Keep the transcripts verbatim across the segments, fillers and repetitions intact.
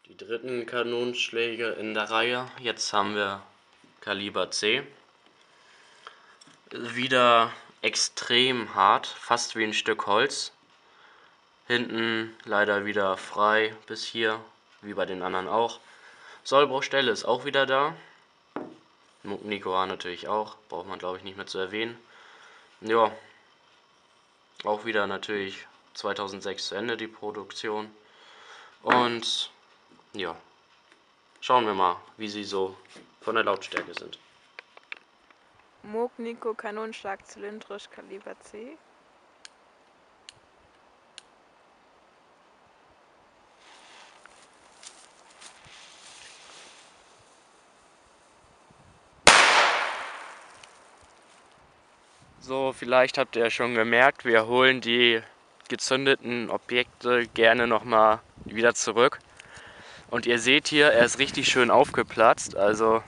Die dritten Kanonenschläge in der Reihe. Jetzt haben wir Kaliber C. Wieder extrem hart, fast wie ein Stück Holz. Hinten leider wieder frei bis hier, wie bei den anderen auch. Sollbruchstelle ist auch wieder da. Nico A natürlich auch, braucht man glaube ich nicht mehr zu erwähnen. Ja, auch wieder natürlich zweitausendsechs zu Ende die Produktion. Und ja, schauen wir mal, wie sie so von der Lautstärke sind. Moog Nico Kanonenschlag zylindrisch Kaliber C. So, vielleicht habt ihr ja schon gemerkt, wir holen die gezündeten Objekte gerne nochmal wieder zurück. Und ihr seht hier, er ist richtig schön aufgeplatzt, also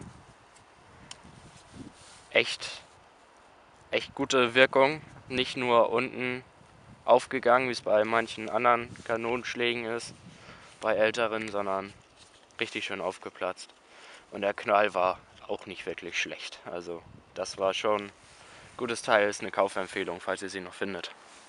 echt, echt gute Wirkung. Nicht nur unten aufgegangen, wie es bei manchen anderen Kanonenschlägen ist, bei älteren, sondern richtig schön aufgeplatzt. Und der Knall war auch nicht wirklich schlecht. Also das war schon ein gutes Teil, ist eine Kaufempfehlung, falls ihr sie noch findet.